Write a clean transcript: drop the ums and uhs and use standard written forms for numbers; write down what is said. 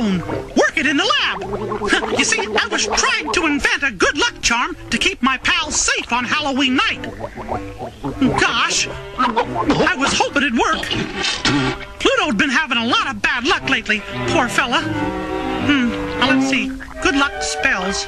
own. Work it in the lab. You see, I was trying to invent a good luck charm to keep my pals safe on Halloween night. Gosh, I was hoping it'd work. Pluto'd been having a lot of bad luck lately, poor fella. Now let's see. Good luck spells.